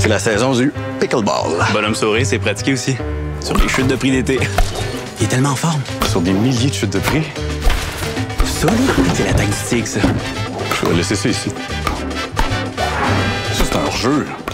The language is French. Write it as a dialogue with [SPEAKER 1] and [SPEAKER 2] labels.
[SPEAKER 1] C'est la saison du pickleball.
[SPEAKER 2] Bonhomme sourire, c'est pratiqué aussi. Sur les chutes de prix d'été. Il est tellement en forme.
[SPEAKER 1] Sur des milliers de chutes de prix.
[SPEAKER 2] Ça, là, c'est la taille du tigre, ça.
[SPEAKER 1] Je vais laisser ça ici. Ça, c'est un hors-jeu.